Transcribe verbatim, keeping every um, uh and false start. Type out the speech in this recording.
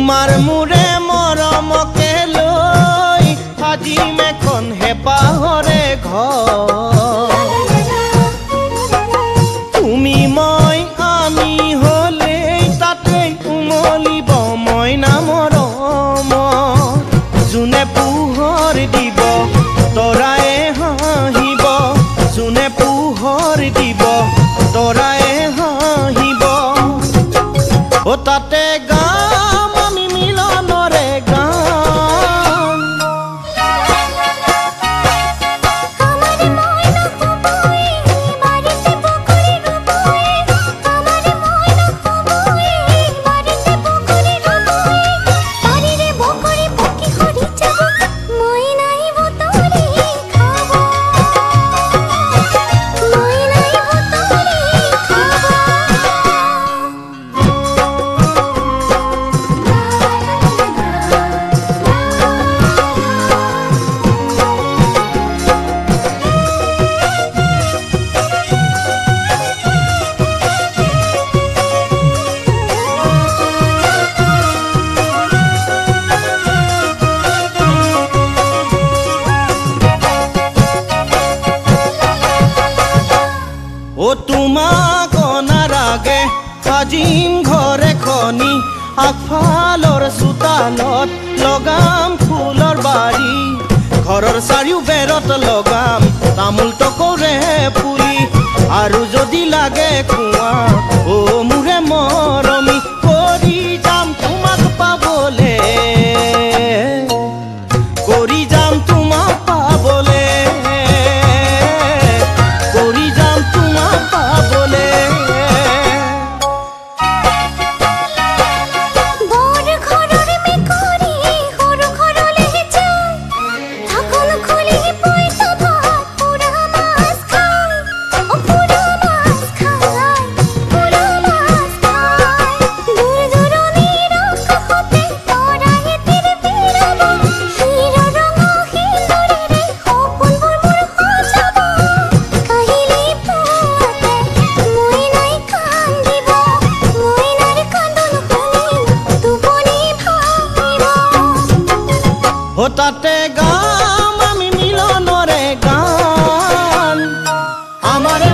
তোমাৰ মোৰে মৰমকে লৈ আজি মেখন হেপাহৰে ঘৰ তুমি মই আমি হলে তাতে উমলিব মইনা মৰম যোনে পোহৰ দিব তৰায়ে হাঁহিব যোনে পোহৰ দিব তৰায়ে হাঁহিব ও তাতে গাম আমি মিলনৰে গান আমারে ময়না হবই বাড়িতে পুকুরে রবই আমারে ময়না হবই বাড়িতে পুকুরে রবই বাড়িরে বকরে পকি হরি যাব ময়নাই ভতরে খাবো ময়নাই ভতরে খাবো ও তোমাক নাৰাগে সাজিম ঘৰে খনি আগফালৰ চোতালত লগাম ফুলৰ বাৰী ঘৰৰ চাৰিও বেৰত লগাম তামোল টকৰে পুলি আৰু যদি লাগে কুঁৱা ও মোৰে মৰমী কৰি যাম তোমাক পাবলে কৰি যাম তোমাক পাবলে কৰি যাম তোমাক পাবলে বড় ঘৰৰ মেকুৰী সৰু ঘৰলে যায় ঢাকন খুলি পইতা ভাত পুৰা মাছ খায় ও পুৰা মাছ খায় পুৰা মাছ খায় দূৰ দূৰণিৰ কাষতে তৰাই তীৰ বিৰাব শিৰ ৰঙা শিলৰেৰে সপোনবোৰ মোৰ সজাব কাহিলি পুৱাতে মইনাই কান্দিব মইনাৰ কান্দোন শুনি টোপনি ভাঙিব ও তাতে গাম আমি মিলনৰে গান আমাৰে